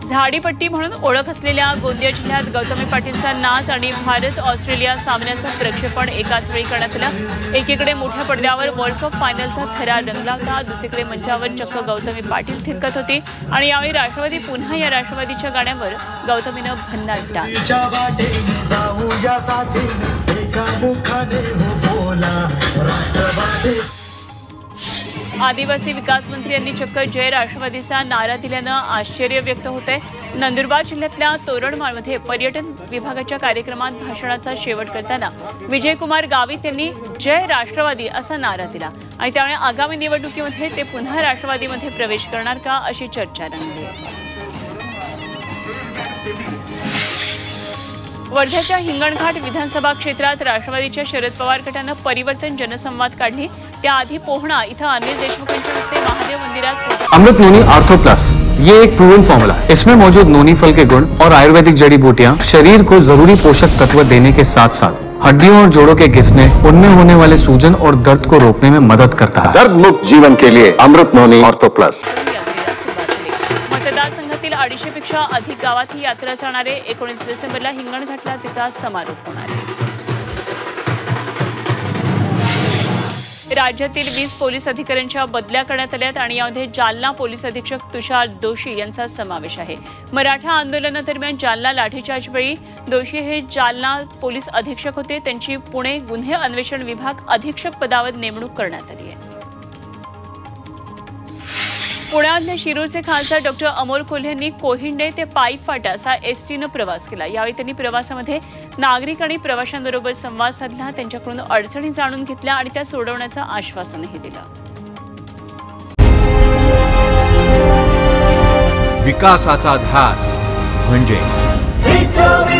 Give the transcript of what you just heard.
झाडीपट्टी म्हणून ओळख असलेल्या गोंदिया जिल्ह्यात गौतमी पाटीलचा नाच आणि भारत ऑस्ट्रेलिया सामन्याचं प्रक्षेपण एकाच वेळी करण्यात आलं। एकीकडे मोठ्या पडद्यावर वर्ल्ड कप फायनलचा थरार रंगला होता, दुसरीकडे मंचावर चक्क गौतमी पाटील थिरकत होती आणि यावेळी राष्ट्रवादी पुन्हा या राष्ट्रवादीच्या गाण्यावर गौतमीनं भन्नाट डान्स। आदिवासी विकास मंत्री यांनी चक्क जय राष्ट्रवादीचा नारा दिल्यानं आश्चर्य व्यक्त होतंय। नंदुरबार जिल्ह्यातल्या तोरणमाळमध्ये पर्यटन विभागाच्या कार्यक्रमात भाषणाचा शेवट करताना विजयकुमार गावित यांनी जय राष्ट्रवादी असा नारा दिला आणि त्यामुळे आगामी निवडणुकीमध्ये ते पुन्हा राष्ट्रवादीमध्ये प्रवेश करणार का अशी चर्चा रंगली। वर्ध्याच्या हिंगणघाट विधानसभा क्षेत्रात राष्ट्रवादीच्या शरद पवार गटानं परिवर्तन जनसंवाद काढली। त्याआधी पोहणा इथं अनिल देशमुखांच्या हस्ते महादेव मंदिरात अमृत नोनी आर्थो प्लस ये एक प्रूवन फॉर्मूला है। इसमें मौजूद नोनी फल के गुण और आयुर्वेदिक जड़ी बूटियां शरीर को जरूरी पोषक तत्व देने के साथ साथ हड्डियों और जोड़ों के घिसने, उनमें होने वाले सूजन और दर्द को रोकने में मदद करता है। दर्द मुक्त जीवन के लिए अमृत नोनी आर्थो प्लस। मतदारसंघातील 250 पेक्षा अधिक गावात ही यात्रा जाणार आहे। 19 डिसेंबरला हिंगणघाटला तिचा समारोप होणार आहे। राज्यातील 20 पोलीस अधिकाऱ्यांच्या बदल्या करण्यात आल्यात आणि यामध्ये जालना पोलीस अधीक्षक तुषार दोशी यांचा समावेश आहे। मराठा आंदोलनादरम्यान जालना लाठीचार्जवेळी दोशी हे जालना पोलीस अधीक्षक होते। त्यांची पुणे गुन्हे अन्वेषण विभाग अधीक्षक पदावर नेमणूक करण्यात आली आहे। पुण्यातल्या शिरूरचे खासदार डॉक्टर अमोल कोल्हे यांनी कोहिंडे ते पाईप फाटा असा एसटीनं प्रवास केला। यावेळी त्यांनी प्रवासामध्ये नागरिक आणि प्रवाशांबरोबर संवाद साधला, त्यांच्याकडून अडचणी जाणून घेतल्या आणि त्या सोडवण्याचं आश्वासनही दिलं। विकासाचा ध्यास म्हणजे